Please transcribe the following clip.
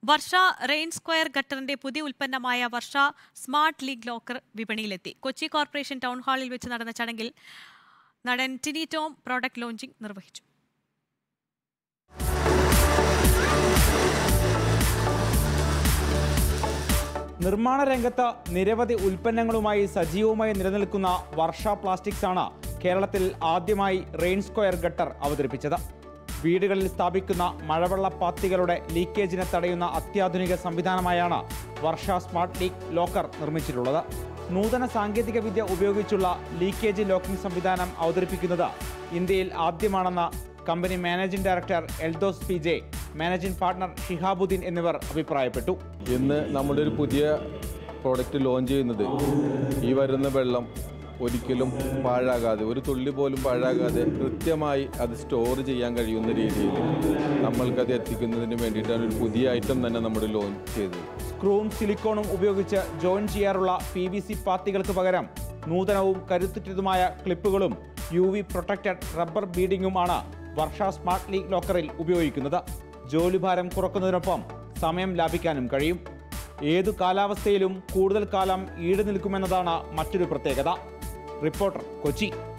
വർഷ rain square ഗട്ടറിന്റെ പുതിയ ഉൽപ്പന്നമായ വർഷ സ്മാർട്ട് ലീഗ് ലോക്കർ വിപണിയിലെത്തി. കൊച്ചി കോർപ്പറേഷൻ ടൗൺ ഹാളിൽ വെച്ച് നടന്ന ചടങ്ങിൽ നടൻ ടിനി ടോം പ്രോഡക്റ്റ് ലോഞ്ചിംഗ് നിർവഹിച്ചു. നിർമ്മാണ രംഗത്ത് നിരവധി ഉൽപ്പന്നങ്ങളുമായി സജീവമായി നിലനിൽക്കുന്ന വർഷ പ്ലാസ്റ്റിക്സ് ആണ് കേരളത്തിൽ ആദ്യമായി റെയിൻ സ്ക്വയർ ഗട്ടർ അവതരിപ്പിച്ചത്. വീടുകളിൽ സ്ഥാപിക്കുന്ന മഴവെള്ള പാത്തികളുടെ ലീക്കേജിനെ തടയുന്ന അത്യാധുനിക സംവിധാനമായാണ് വർഷ സ്മാർട്ട് ലീഗ് ലോക്കർ നിർമ്മിച്ചിട്ടുള്ളത്. നൂതന സാങ്കേതിക വിദ്യ ഉപയോഗിച്ചുള്ള ലീക്കേജ് ലോക്കിംഗ് സംവിധാനം അവതരിപ്പിക്കുന്നത് ഇന്ത്യയിൽ ആദ്യമാണെന്ന് കമ്പനി managing director Eldhose P J, managing partner Shihabuddin എന്നിവർ അഭിപ്രായപ്പെട്ടു. ഇന്ന് നമ്മുടെ ഒരു പുതിയ പ്രോഡക്റ്റ് ലോഞ്ച് ചെയ്യുന്നത് ഈ വരുന്ന വെള്ളം ഒരിക്കലും പാഴാകാതെ, ഒരു തുള്ളി പോലും പാഴാകാതെ കൃത്യമായി അത് സ്റ്റോർ ചെയ്യാൻ കഴിയുന്ന രീതിയിൽ നമ്മൾക്കത് എത്തിക്കുന്നതിന് വേണ്ടിയിട്ടാണ് ഒരു പുതിയ ഐറ്റം തന്നെ നമ്മൾ ലോഞ്ച് ചെയ്തത്. സ്ക്രൂവും സിലിക്കോണും ഉപയോഗിച്ച് ജോയിൻ ചെയ്യാറുള്ള PVC പാത്തികൾക്ക് പകരം നൂതനവും കരുത്തുറ്റതുമായ ക്ലിപ്പുകളും UV പ്രൊട്ടക്റ്റഡ് റബ്ബർ ബീഡിങ്ങുമാണ് വർഷ സ്മാർട്ട് ലീഗ് ലോക്കറിൽ ഉപയോഗിക്കുന്നത്. ജോലിഭാരം കുറക്കുന്നതിനൊപ്പം സമയം ലാഭിക്കാനും കഴിയും. ഏതു കാലാവസ്ഥയിലും കൂടുതൽ കാലം ഈട് നിൽക്കുമെന്നതാണ് മറ്റൊരു പ്രത്യേകത. റിപ്പോർട്ടർ, കൊച്ചി.